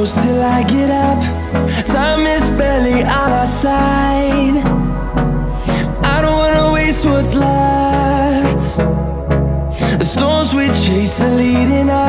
close till I get up. Time is barely on our side. I don't wanna waste what's left. The storms we chase are leading us.